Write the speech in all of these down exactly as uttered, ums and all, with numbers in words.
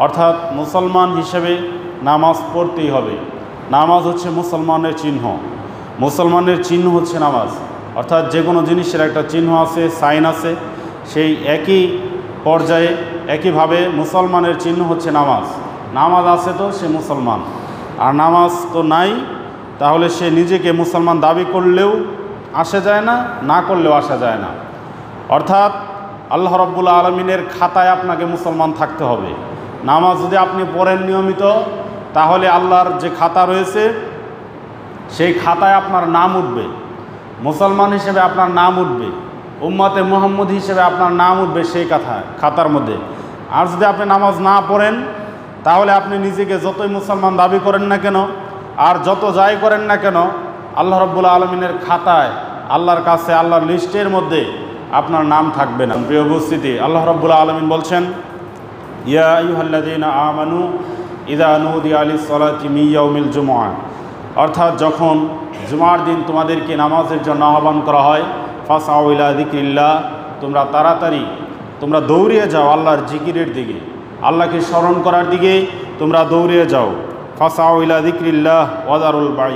অর্থাৎ মুসলমান হিসেবে নামাজ পড়তেই হবে। নামাজ হচ্ছে মুসলমানের চিহ্ন, মুসলমানের চিহ্ন হচ্ছে নামাজ। অর্থাৎ যে কোনো জিনিসের একটা চিহ্ন আছে, সাইন আছে, সেই একই পর্যায়ে একইভাবে মুসলমানের চিহ্ন হচ্ছে নামাজ। নামাজ আছে তো সে মুসলমান, আর নামাজ তো নাই, তাহলে সে নিজেকে মুসলমান দাবি করলেও আসা যায় না, না করলেও আসা যায় না। অর্থাৎ আল্লাহ রাব্বুল আলামিনের খাতায় আপনাকে মুসলমান থাকতে হবে। নামাজ যদি আপনি পড়েন নিয়মিত, তাহলে আল্লাহর যে খাতা রয়েছে সেই খাতায় আপনার নাম উঠবে, মুসলমান হিসেবে আপনার নাম উঠবে, উম্মতে মুহাম্মদ হিসেবে আপনার নাম উঠবে সেই কথা খাতার মধ্যে। আর যদি আপনি নামাজ না পড়েন, তাহলে আপনি নিজেকে যতই মুসলমান দাবি করেন না কেন, আর যত যাই করেন না কেন, আল্লাহ রাব্বুল আলামিনের খাতায়, আল্লাহর কাছে, আল্লাহর লিস্টের মধ্যে আপনার নাম থাকবে না। প্রিয় উপস্থিতি, আল্লাহ রাব্বুল আলামিন বলছেন, ইয়া আইয়ুহাল্লাযীনা আমানু ইযা নুদিয়া লিস-সালাতি মিন ইয়াউমিল জুমআহ, অর্থাৎ যখন জুমার দিন তোমাদেরকে নামাজের জন্য আহ্বান করা হয়, ফাসআউ ইলা যিকরিল্লাহ, তোমরা তাড়াতাড়ি তোমরা দৌড়িয়ে যাও আল্লাহর জিকিরের দিকে, আল্লাহকে স্মরণ করার দিকে তোমরা দৌড়িয়ে যাও। ফাসআউ ইলা যিকরিল্লাহ ওয়া যারুল বাই,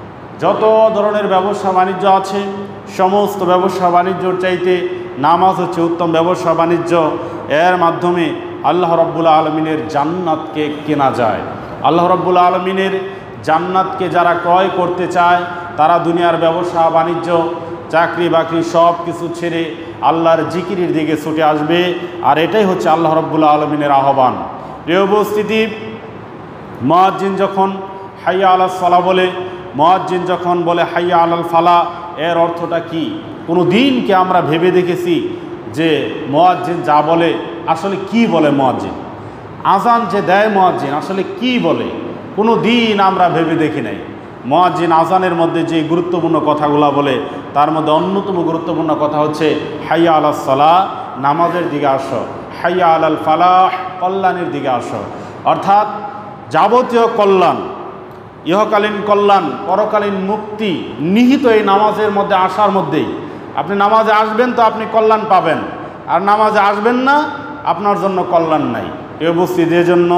যত ধরনের ব্যবসা বাণিজ্য আছে, সমস্ত ব্যবসা বাণিজ্যর চাইতে নামাজ হচ্ছে উত্তম ব্যবসা বাণিজ্য। এর মাধ্যমে আল্লাহ রাব্বুল আলামিনের জান্নাতকে কেনা যায়। আল্লাহ রাব্বুল আলামিনের জান্নাতকে যারা ক্রয় করতে চায়, তারা দুনিয়ার ব্যবসা বাণিজ্য, চাকরি বাকরি সব কিছু ছেড়ে আল্লাহর জিকিরের দিকে ছুটে আসবে। আর এটাই হচ্ছে আল্লাহ রাব্বুল আলামিনের আহ্বান। প্রিয় উপস্থিতি, মুয়াজ্জিন যখন হাইয়া আলাস সালাহ বলে, মুয়াজ্জিন যখন বলে হাইয়া আলাল ফালা, এর অর্থটা কি? কোনো দিন কি আমরা ভেবে দেখেছি যে মুয়াজ্জিন যা বলে আসলে কি বলে? মুয়াজ্জিন আজান যে দেয়, মুয়াজ্জিন আসলে কি বলে? কোনো দিন আমরা ভেবে দেখি নাই। মুয়াজ্জিন আজানের মধ্যে যে গুরুত্বপূর্ণ কথাগুলো বলে, তার মধ্যে অন্যতম গুরুত্বপূর্ণ কথা হচ্ছে হাইয়া আলাস সালাহ, নামাজের দিকে আসো, হাইয়া আলাল ফালাহ, কল্যাণের দিকে আসো। অর্থাৎ যাবতীয় কল্যাণ, ইহকালীন কল্যাণ, পরকালীন মুক্তি নিহিত এই নামাজের মধ্যে আসার মধ্যেই। আপনি নামাজে আসবেন তো আপনি কল্যাণ পাবেন, আর নামাজে আসবেন না, আপনার জন্য কল্যাণ নাই। এ উপস্থিত, এই জন্য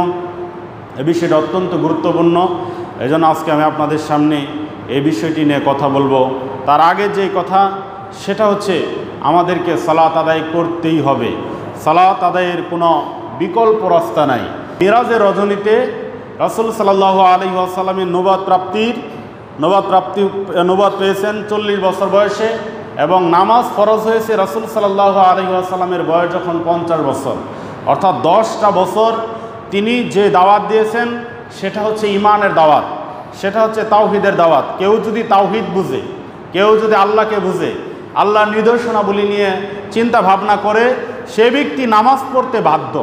এই বিষয়টা অত্যন্ত গুরুত্বপূর্ণ। এই জন্য আজকে আমি আপনাদের সামনে এই বিষয়টি নিয়ে কথা বলবো। তার আগে যে কথা, সেটা হচ্ছে আমাদেরকে সালাত আদায় করতেই হবে। সালাত আদায়ের কোনো বিকল্প রাস্তা নাই। মিরাজের রজনীতে রাসূল সাল্লাল্লাহু আলাইহি ওয়াসাল্লামের নবুয়ত প্রাপ্তির নবুয়ত প্রাপ্তি নবুয়ত পেয়েছেন চল্লিশ বছর বয়সে, এবং নামাজ ফরজ হয়েছে রাসূল সাল্লাল্লাহু আলাইহি ওয়াসাল্লামের বয়স যখন পঞ্চাশ বছর। অর্থাৎ দশটা বছর তিনি যে দাওয়াত দিয়েছেন সেটা হচ্ছে ঈমানের দাওয়াত, সেটা হচ্ছে তাওহীদের দাওয়াত। কেউ যদি তাওহীদ বুঝে, কেউ যদি আল্লাহকে বুঝে, আল্লাহর নিদর্শনাবলী নিয়ে চিন্তা ভাবনা করে, সে ব্যক্তি নামাজ পড়তে বাধ্য।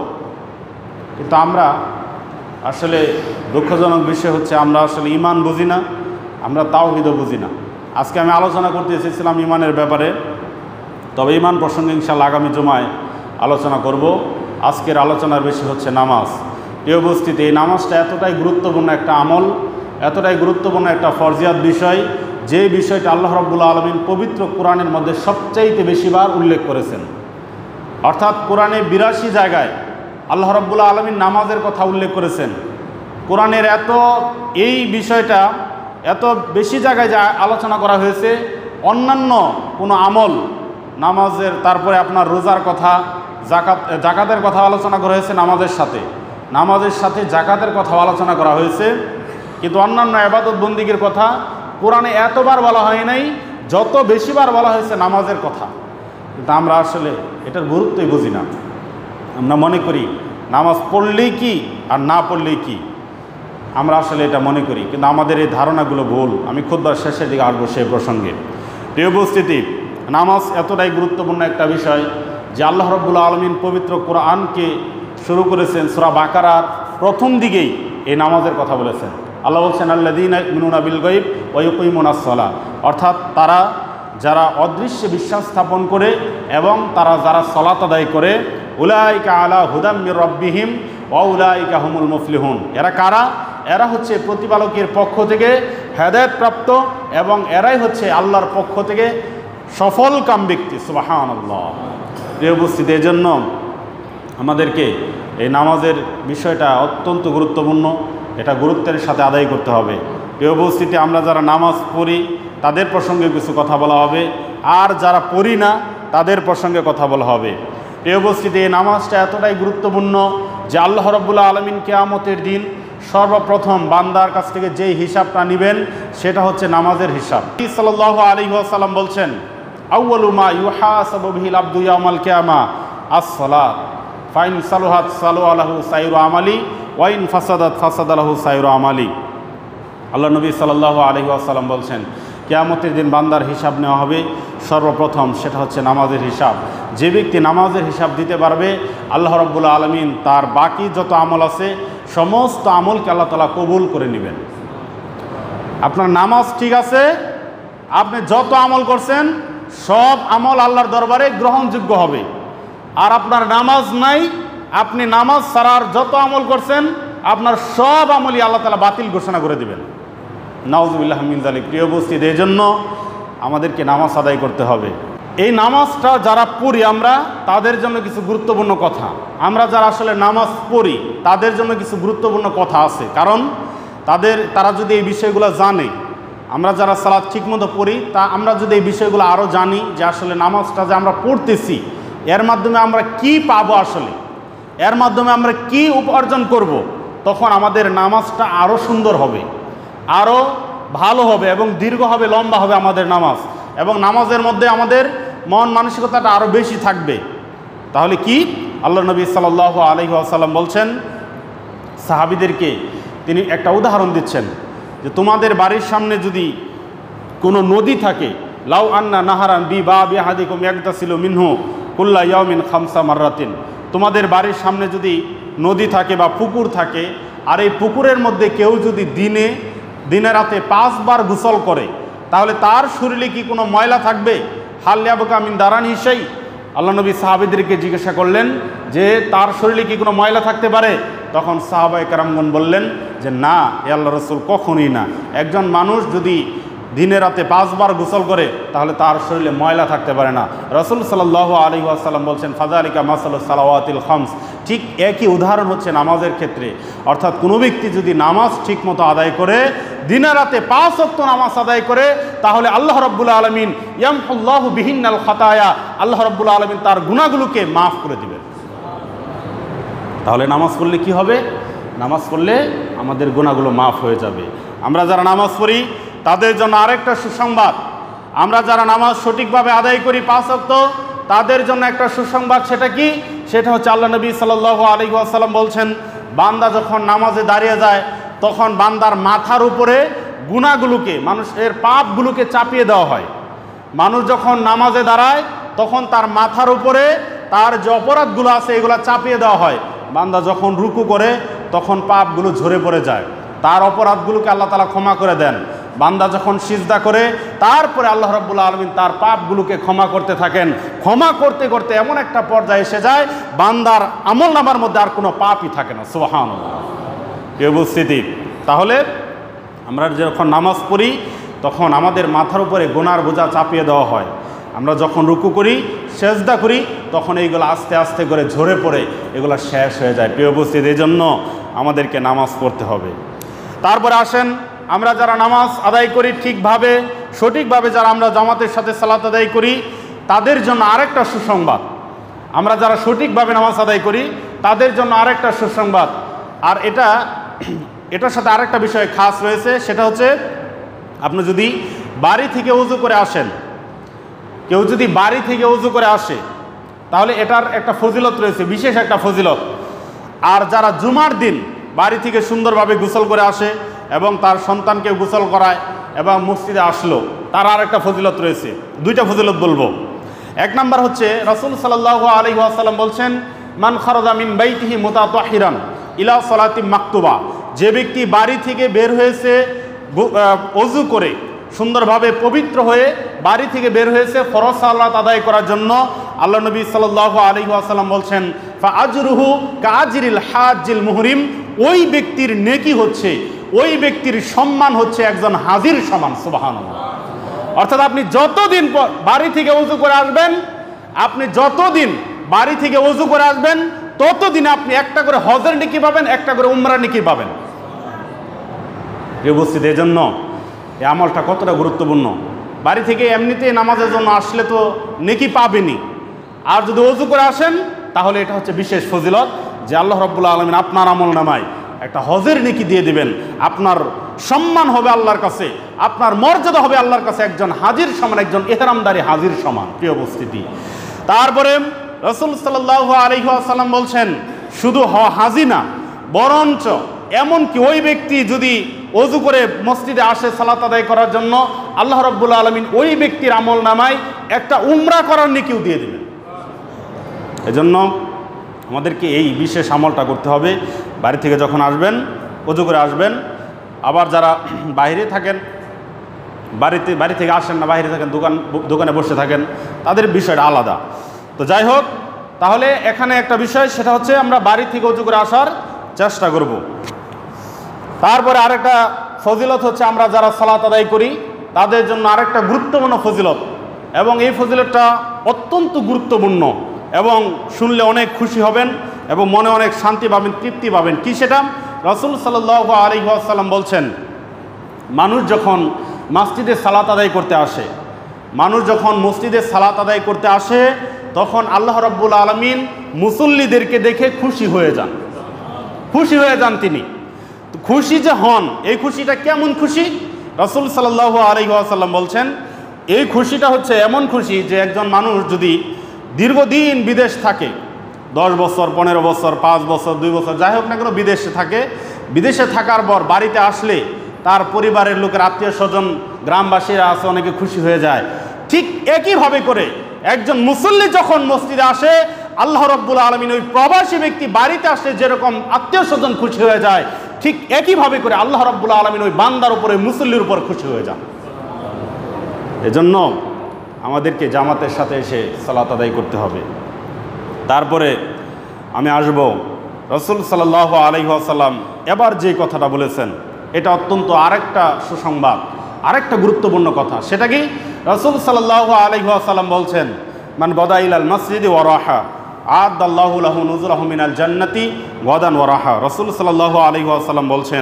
কিন্তু আমরা আসলে দুঃখজনক বিষয় হচ্ছে আমরা আসলে ঈমান বুঝি না, আমরা তাওহীদও বুঝি না। আজকে আমি আলোচনা করতে এসেছিলাম ঈমানের ব্যাপারে, তবে ঈমান প্রসঙ্গে ইনশাআল্লাহ আগামী জুমায় আলোচনা করব। আজকের আলোচনার বেশি হচ্ছে নামাজ। এই উপস্থিতি, এই নামাজটা এতটাই গুরুত্বপূর্ণ একটা আমল, এতটাই গুরুত্বপূর্ণ একটা ফরজিয়াত বিষয়, যে বিষয়টা আল্লাহ রাব্বুল আলামিন পবিত্র কোরআনের মধ্যে সবচাইতে বেশিবার উল্লেখ করেছেন। অর্থাৎ কোরআনে বিরাশি জায়গায় আল্লাহ রাব্বুল আলামিন নামাজের কথা উল্লেখ করেছেন। কোরআনের এত এই বিষয়টা এত বেশি জায়গায় যা আলোচনা করা হয়েছে, অন্যান্য কোনো আমল, নামাজের, তারপরে আপনার রোজার কথা, জাকাত জাকাতের কথা আলোচনা করা হয়েছে নামাজের সাথে, নামাজের সাথে জাকাতের কথা আলোচনা করা হয়েছে, কিন্তু অন্যান্য ইবাদত বন্দিগির কথা কোরআনে এতবার বলা হয় নাই যত বেশিবার বলা হয়েছে নামাজের কথা। কিন্তু আমরা আসলে এটার গুরুত্বই বুঝি না। আমরা মনে করি নামাজ পড়লেই কি আর না পড়লেই কি, আমরা আসলে এটা মনে করি, কিন্তু আমাদের এই ধারণাগুলো ভুল। আমি খুতবার শেষের দিকে আসবো সেই প্রসঙ্গে। প্রিয় উপস্থিতি, নামাজ এতটাই গুরুত্বপূর্ণ একটা বিষয় যে আল্লাহ রাব্বুল আলামিন পবিত্র কোরআনকে শুরু করেছেন সূরা বাকারার প্রথম দিকেই এই নামাজের কথা বলেছেন। আল্লাহ বলছেন আল্লাযীনা ইউমিনুনা বিল গায়ব ওয়া ইউকিমুনাস সালাহ, অর্থাৎ তারা যারা অদৃশ্যে বিশ্বাস স্থাপন করে এবং তারা যারা সালাত আদায় করে, উলাইকা আলা হুদাম মির রাব্বিহিম ওয়া উলাইকা হুমুল মুফলিহুন। এরা কারা? এরা হচ্ছে প্রতিপালকের পক্ষ থেকে হেদায়েতপ্রাপ্ত এবং এরাই হচ্ছে আল্লাহর পক্ষ থেকে সফল কাম ব্যক্তি। সুবহানাল্লাহ। প্রিয় উপস্থিতি, এজন্য আমাদেরকে এই নামাজের বিষয়টা অত্যন্ত গুরুত্বপূর্ণ, এটা গুরুত্বের সাথে আদায় করতে হবে। এই উপস্থিতি আমরা যারা নামাজ পড়ি তাদের প্রসঙ্গে কিছু কথা বলা হবে, আর যারা পড়ি না তাদের প্রসঙ্গে কথা বলা হবে। এই উপস্থিতি এই নামাজটা এতটাই গুরুত্বপূর্ণ যে আল্লাহ রাব্বুল আলামিন কিয়ামতের দিন সর্বপ্রথম বান্দার কাছ থেকে যেই হিসাবটা নেবেন সেটা হচ্ছে নামাজের হিসাব। সাল্লাল্লাহু আলাইহি ওয়াসাল্লাম বলছেন, আউয়ালু মা ইউহাসাবু বিহিল আবদু ইয়াউমাল কিয়ামা আস-সালাত ফাইন সালুহাত সালুহা লাহু সাইরু আমালি ওয়াইন ফাসাদাত ফাসাদা লাহু সাইরু আমালি। আল্লাহ নবী সাল্লাল্লাহু আলাইহি ওয়াসাল্লাম বলছেন, কিয়ামতের দিন বান্দার হিসাব নেওয়া হবে সর্বপ্রথম সেটা হচ্ছে নামাজের হিসাব। যে ব্যক্তি নামাজের হিসাব দিতে পারবে আল্লাহ রাব্বুল আলামিন তার বাকি যত আমল আছে সমস্ত আমলকে আল্লাহ তাআলা কবুল করে নেবেন। আপনার নামাজ ঠিক আছে, আপনি যত আমল করছেন সব আমল আল্লাহর দরবারে গ্রহণযোগ্য হবে। আর আপনার নামাজ নাই, আপনি নামাজ ছাড়ার যত আমল করছেন আপনার সব আমলই আল্লাহ তাআলা বাতিল ঘোষণা করে দেবেন। নাউযুবিল্লাহি মিন যালিক। প্রিয় উপস্থিতি, এই জন্য আমাদেরকে নামাজ আদায় করতে হবে। এই নামাজটা যারা পড়ি আমরা তাদের জন্য কিছু গুরুত্বপূর্ণ কথা, আমরা যারা আসলে নামাজ পড়ি তাদের জন্য কিছু গুরুত্বপূর্ণ কথা আছে। কারণ তাদের তারা যদি এই বিষয়গুলো জানে, আমরা যারা সালাত ঠিকমতো পড়ি তা আমরা যদি এই বিষয়গুলো আরও জানি যে আসলে নামাজটা যে আমরা পড়তেছি এর মাধ্যমে আমরা কি পাবো, আসলে এর মাধ্যমে আমরা কি উপার্জন করব, তখন আমাদের নামাজটা আরও সুন্দর হবে, আরও ভালো হবে এবং দীর্ঘ হবে, লম্বা হবে আমাদের নামাজ, এবং নামাজের মধ্যে আমাদের মন মানসিকতাটা আরও বেশি থাকবে। তাহলে কি আল্লাহ নবী সাল্লাল্লাহু আলাইহি ওয়াসাল্লাম বলছেন সাহাবীদেরকে, তিনি একটা উদাহরণ দিচ্ছেন যে তোমাদের বাড়ির সামনে যদি কোনো নদী থাকে, লাউ আন্না নাহারান বি বা বিহাদিকুম ইয়াগতাসিলু মিনহু কুল্লা ইয়াউমিন খামসা মাররাতিন, তোমাদের বাড়ির সামনে যদি নদী থাকে বা পুকুর থাকে, আর এই পুকুরের মধ্যে কেউ যদি দিনে দিনে রাতে পাঁচবার গোসল করে তাহলে তার শরীরে কি কোনো ময়লা থাকবে? হাল ইয়াবকা মিন দারানি শাই। আল্লাহ নবী সাহাবীদেরকে জিজ্ঞাসা করলেন যে তার শরীরে কি কোনো ময়লা থাকতে পারে? তখন সাহাবায়ে কেরামগণ বললেন যে না, এ আল্লাহ রাসূল, কখনোই না। একজন মানুষ যদি দিনে রাতে পাঁচবার গোসল করে তাহলে তার শরীরে ময়লা থাকতে পারে না। রাসূল সাল্লাল্লাহু আলাইহি ওয়াসাল্লাম বলছেন, ফাযালিকা মাসালুস সালাওয়াতিল খামস। ঠিক একই উদাহরণ হচ্ছে নামাজের ক্ষেত্রে। অর্থাৎ কোনো ব্যক্তি যদি নামাজ ঠিকমতো আদায় করে, দিনে রাতে পাঁচ ওয়াক্ত নামাজ আদায় করে, তাহলে আল্লাহ রাব্বুল আলামিন ইয়ামহুল্লাহু বিহিন্নাল খাতায়া, আল্লাহ রাব্বুল আলামিন তার গুনাহগুলোকে মাফ করে দিবেন। তাহলে নামাজ পড়লে কি হবে? নামাজ পড়লে আমাদের গুনাহগুলো মাফ হয়ে যাবে। আমরা যারা নামাজ পড়ি তাদের জন্য আরেকটা সুসংবাদ, আমরা যারা নামাজ সঠিকভাবে আদায় করি পাঁচ ওয়াক্ত তাদের জন্য একটা সুসংবাদ। সেটা কি? সেটা হচ্ছে আল্লাহ নবী সাল্লাল্লাহু আলাইহি ওয়াসাল্লাম বলছেন, বান্দা যখন নামাজে দাঁড়িয়ে যায় তখন বান্দার মাথার উপরে গুনাহগুলোকে, মানুষের পাপগুলোকে চাপিয়ে দেওয়া হয়। মানুষ যখন নামাজে দাঁড়ায় তখন তার মাথার উপরে তার যে অপরাধগুলো আছে এগুলো চাপিয়ে দেওয়া হয়। বান্দা যখন রুকু করে তখন পাপগুলো ঝরে পড়ে যায়, তার অপরাধগুলোকে আল্লাহ তাআলা ক্ষমা করে দেন। বান্দা যখন সিজদা করে তারপরে আল্লাহ রাব্বুল আলামিন তার পাপগুলোকে ক্ষমা করতে থাকেন। ক্ষমা করতে করতে এমন একটা পর্যায়ে এসে যায় বান্দার আমলনামার মধ্যে আর কোনো পাপই থাকে না। সুবহানাল্লাহ। এই উপস্থিতি, তাহলে আমরা যখন নামাজ পড়ি তখন আমাদের মাথার উপরে গুনার বোঝা চাপিয়ে দেওয়া হয়। আমরা যখন রুকু করি, সেজদা করি, তখন এইগুলো আস্তে আস্তে করে ঝরে পড়ে এগুলো শেষ হয়ে যায়। প্রিয় উপস্থিতি, এই জন্য আমাদেরকে নামাজ পড়তে হবে। তারপরে আসেন, আমরা যারা নামাজ আদায় করি ঠিকভাবে, সঠিকভাবে, যারা আমরা জামাতের সাথে সালাত আদায় করি তাদের জন্য আরেকটা সুসংবাদ। আমরা যারা সঠিকভাবে নামাজ আদায় করি তাদের জন্য আরেকটা সুসংবাদ। আর এটা এটার সাথে আরেকটা বিষয় খাস রয়েছে, সেটা হচ্ছে আপনি যদি বাড়ি থেকে ওযু করে আসেন, কেউ যদি বাড়ি থেকে ওযু করে আসে তাহলে এটার একটা ফজিলত রয়েছে, বিশেষ একটা ফজিলত। আর যারা জুমার দিন বাড়ি থেকে সুন্দরভাবে গোসল করে আসে এবং তার সন্তানকে গোসল করায় এবং মসজিদে আসলো, তার আর একটা ফজিলত রয়েছে। দুইটা ফজিলত বলবো। এক নাম্বার হচ্ছে রাসূল সাল্লাল্লাহু আলাইহি ওয়াসাল্লাম বলছেন, মান খারাজা মিন বাইতিহি মুতাতাহহিরান ইলা সালাতি মাকতুবা, যে ব্যক্তি বাড়ি থেকে বের হয়েছে ওযু করে, সুন্দরভাবে পবিত্র হয়ে বাড়ি থেকে বের হয়েছে ফরজ সালাত আদায় করার জন্য, আল্লাহ নবী সাল্লাল্লাহু আলাইহি ওয়াসাল্লাম বলছেন, ফা আজরুহু কাআজরিল হাজ্জিল মুহরিম, ওই ব্যক্তির নেকি হচ্ছে, ওই ব্যক্তির সম্মান হচ্ছে একজন হাজির সমান। সুবহানাল্লাহ। অর্থাৎ আপনি যতদিন বাড়ি থেকে ওযু করে আসবেন, আপনি যতদিন বাড়ি থেকে ওযু করে আসবেন ততদিনে আপনি একটা করে হজের নেকি পাবেন, একটা করে উমরার নেকি পাবেন। উপস্থিত এই জন্য এই আমলটা কতটা গুরুত্বপূর্ণ। বাড়ি থেকে এমনিতেই নামাজের জন্য আসলে তো নেকি পাবেনই, আর যদি ওযু করে আসেন তাহলে এটা হচ্ছে বিশেষ ফজিলত যে আল্লাহ রাব্বুল আলামিন আপনার আমল নামায় একটা হজের নেকি দিয়ে দিবেন। আপনার সম্মান হবে আল্লাহর কাছে, আপনার মর্যাদা হবে আল্লাহর কাছে একজন হাজির সমান, একজন ইহরামদারি হাজির সমান। প্রিয় উপস্থিতি, তারপরে রাসূল সাল্লাল্লাহু আলাইহি ওয়াসাল্লাম বলছেন শুধু হাজি না, বরঞ্চ এমনকি ওই ব্যক্তি যদি ওযু করে মসজিদে আসে সালাত আদায় করার জন্য, আল্লাহ রাব্বুল আলামিন ওই ব্যক্তির আমল নামায় একটা উমরা করার নেকিও দিয়ে দেবেন। এজন্য আমাদেরকে এই বিশেষ আমলটা করতে হবে। বাড়ি থেকে যখন আসবেন ওযু করে আসবেন। আবার যারা বাইরে থাকেন, বাড়িতে বাড়ি থেকে আসেন না, বাইরে থাকেন, দোকান দোকানে বসে থাকেন, তাদের বিষয়টা আলাদা। তো যাই হোক, তাহলে এখানে একটা বিষয়, সেটা হচ্ছে আমরা বাড়ি থেকে ওযু করে আসার চেষ্টা করব। তারপরে আরেকটা ফজিলত হচ্ছে আমরা যারা সালাত আদায় করি তাদের জন্য আরেকটা গুরুত্বপূর্ণ ফজিলত, এবং এই ফজিলতটা অত্যন্ত গুরুত্বপূর্ণ এবং শুনলে অনেক খুশি হবেন এবং মনে অনেক শান্তি পাবেন, তৃপ্তি পাবেন। কি সেটা? রাসূল সাল্লাল্লাহু আলাইহি ওয়াসাল্লাম বলছেন, মানুষ যখন মসজিদে সালাত আদায় করতে আসে মানুষ যখন মসজিদে সালাত আদায় করতে আসে তখন আল্লাহ রাব্বুল আলামিন মুসল্লিদেরকে দেখে খুশি হয়ে যান, খুশি হয়ে যান তিনি। খুশি যে হন, এই খুশিটা কেমন খুশি? রাসূল সাল্লাল্লাহু আলাইহি ওয়াসাল্লাম বলছেন, এই খুশিটা হচ্ছে এমন খুশি যে একজন মানুষ যদি দীর্ঘদিন বিদেশ থাকে, দশ বছর, পনেরো বছর, পাঁচ বছর, দুই বছর, যাই হোক না কেন বিদেশে থাকে, বিদেশে থাকার পর বাড়িতে আসলে তার পরিবারের লোকের, আত্মীয় স্বজন, গ্রামবাসীরা আছে, অনেকে খুশি হয়ে যায়। ঠিক একইভাবে করে একজন মুসল্লি যখন মসজিদে আসে, আল্লাহ রাব্বুল আলামিন ওই প্রবাসী ব্যক্তি বাড়িতে আসলে যেরকম আত্মীয় স্বজন খুশি হয়ে যায়, ঠিক একইভাবে করে আল্লাহ রাব্বুল আলামিন ওই বান্দার উপরে, মুসল্লির উপর খুশি হয়ে যান। এজন্য আমাদেরকে জামাতের সাথে এসে সালাত আদায় করতে হবে। তারপরে আমি আসব, রাসূল সাল্লাল্লাহু আলাইহি ওয়াসাল্লাম এবার যে কথাটা বলেছেন এটা অত্যন্ত আরেকটা সুসংবাদ, আরেকটা গুরুত্বপূর্ণ কথা। সেটা কি? রাসূল সাল্লাল্লাহু আলাইহি ওয়াসাল্লাম বলছেন, মান গদা ইলাল মসজিদি ওয়া রাহা আ'আদাল্লাহু লাহু নুজুলাহু মিনাল জান্নাতি গাদান ওয়া রাহা। রাসূল সাল্লাল্লাহু আলাইহি ওয়াসাল্লাম বলছেন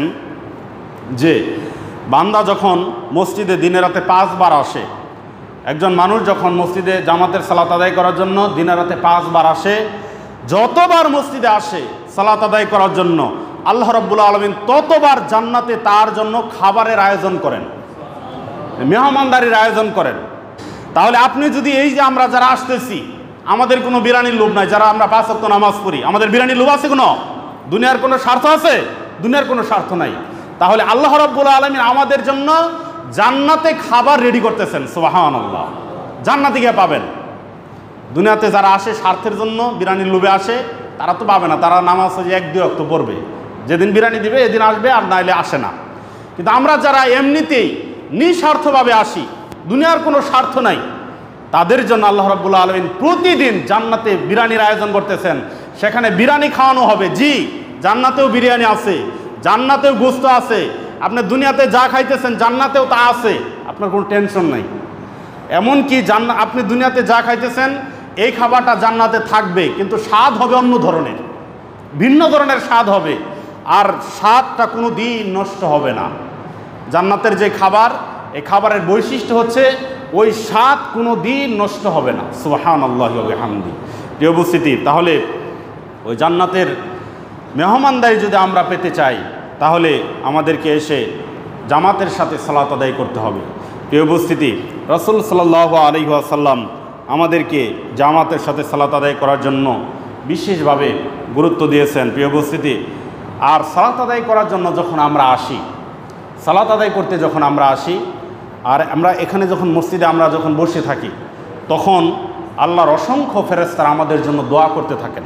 যে বান্দা যখন মসজিদে দিনে রাতে পাঁচবার আসে, একজন মানুষ যখন মসজিদে জামাতের সালাত আদায় করার জন্য দিনে রাতে পাঁচবার আসে, যতবার মসজিদে আসে সালাত আদায় করার জন্য আল্লাহ রাব্বুল আলামিন ততবার জান্নাতে তার জন্য খাবারের আয়োজন করেন, মেহমানদারির আয়োজন করেন। তাহলে আপনি যদি এই যে আমরা যারা আসতেছি, আমাদের কোনো বিরানির লোভ নাই, যারা আমরা পাঁচ ওয়াক্ত নামাজ পড়ি, আমাদের বিরানির লোভ আছে কোনো? দুনিয়ার কোনো স্বার্থ আছে? দুনিয়ার কোনো স্বার্থ নাই। তাহলে আল্লাহ রাব্বুল আলামিন আমাদের জন্য জান্নাতে খাবার রেডি করতেছেন। সুবহানাল্লাহ, জান্নাতে গিয়ে পাবেন। দুনিয়াতে যারা আসে স্বার্থের জন্য, বিরানির লোভে আসে, তারা তো পাবে না। তারা নামাজ যে এক দুই ওয়াক্ত পড়বে, যেদিন বিরানি দিবে এদিন আসবে, আর নাইলে আসে না। কিন্তু আমরা যারা এমনিতেই নিঃস্বার্থভাবে আসি, দুনিয়ার কোনো স্বার্থ নাই, তাদের জন্য আল্লাহ রাব্বুল আলামিন প্রতিদিন জান্নাতে বিরিয়ানির আয়োজন করতেছেন। সেখানে বিরিয়ানি খাওয়ানো হবে। জি, জান্নাতেও বিরিয়ানি আছে, জান্নাতেও গোশত আছে। আপনি দুনিয়াতে যা খাইতেছেন জান্নাতেও তা আছে, আপনার কোনো টেনশন নাই। এমনকি জান্না আপনি দুনিয়াতে যা খাইতেছেন এই খাবারটা জান্নাতে থাকবে, কিন্তু স্বাদ হবে অন্য ধরনের, ভিন্ন ধরনের স্বাদ হবে, আর স্বাদটা কোনো দিন নষ্ট হবে না। জান্নাতের যে খাবার, এই খাবারের বৈশিষ্ট্য হচ্ছে ওই স্বাদ কোনো দিন নষ্ট হবে না। সুবহানাল্লাহি ওয়া বিহামদি। প্রিয় উপস্থিতি, তাহলে ওই জান্নাতের মেহমানদারি যদি আমরা পেতে চাই তাহলে আমাদেরকে এসে জামাতের সাথে সালাত আদায় করতে হবে। প্রিয় উপস্থিতি, রাসূল সাল্লাল্লাহু আলাইহি ওয়াসাল্লাম আমাদেরকে জামাতের সাথে সালাত আদায় করার জন্য বিশেষভাবে গুরুত্ব দিয়েছেন। প্রিয় উপস্থিতি, আর সালাত আদায় করার জন্য যখন আমরা আসি, সালাত আদায় করতে যখন আমরা আসি, আর আমরা এখানে যখন মসজিদে আমরা যখন বসে থাকি, তখন আল্লাহর অসংখ্য ফেরেশতারা আমাদের জন্য দোয়া করতে থাকেন।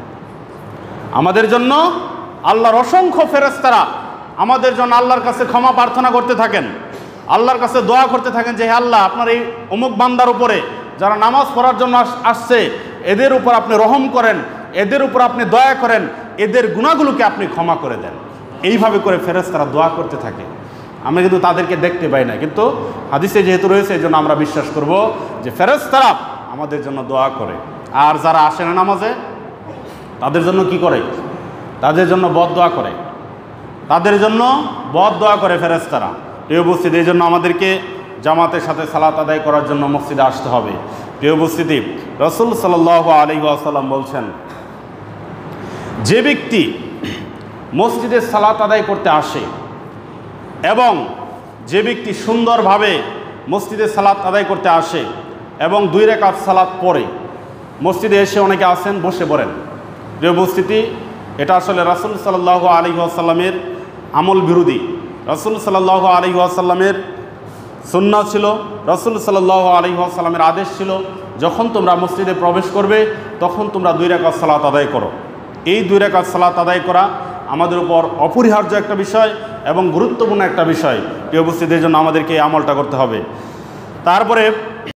আমাদের জন্য আল্লাহর অসংখ্য ফেরেশতারা আমাদের জন্য আল্লাহর কাছে ক্ষমা প্রার্থনা করতে থাকেন, আল্লাহর কাছে দোয়া করতে থাকেন যে হে আল্লাহ, আপনার এই অমুক বান্দার উপরে যারা নামাজ পড়ার জন্য আসছে, এদের উপর আপনি রহম করেন, এদের উপর আপনি দয়া করেন, এদের গুনাহগুলোকে আপনি ক্ষমা করে দেন। এইভাবে করে ফেরেশতারা দোয়া করতে থাকে। আমরা কিন্তু তাদেরকে দেখতে পাই না, কিন্তু হাদিসে যেহেতু রয়েছে এই জন্য আমরা বিশ্বাস করব যে ফেরেশতারা আমাদের জন্য দোয়া করে। আর যারা আসে না নামাজে, তাদের জন্য কি করে? তাদের জন্য বদদোয়া করে, তাদের জন্য বদদোয়া করে ফেরেশতারা। প্রিয় উপস্থিতি, এই জন্য আমাদেরকে জামাতের সাথে সালাত আদায় করার জন্য মসজিদে আসতে হবে। প্রিয় উপস্থিতি, রাসূল সাল্লাল্লাহু আলাইহি ওয়াসাল্লাম বলছেন, যে ব্যক্তি মসজিদে সালাত আদায় করতে আসে এবং যে ব্যক্তি সুন্দরভাবে মসজিদে সালাত আদায় করতে আসে এবং দুই রাকাত সালাত পড়ে, মসজিদে এসে অনেকে আসেন বসে পড়েন। প্রিয় উপস্থিতি, এটা আসলে রাসূল সাল্লাল্লাহু আলাইহি ওয়াসাল্লামের আমল বিরোধী। রাসূল সাল্লাল্লাহু আলাইহি ওয়াসাল্লামের সুন্নাহ ছিল, রাসূল সাল্লাল্লাহু আলাইহি ওয়াসাল্লামের আদেশ ছিল, যখন তোমরা মসজিদে প্রবেশ করবে তখন তোমরা দুই রাকাত সালাত আদায় করো। এই দুই রাকাত সালাত আদায় করা আমাদের উপর অপরিহার্য একটা বিষয় এবং গুরুত্বপূর্ণ একটা বিষয়। প্রিয় উপস্থিতির জন্য আমাদেরকে এই আমলটা করতে হবে। তারপরে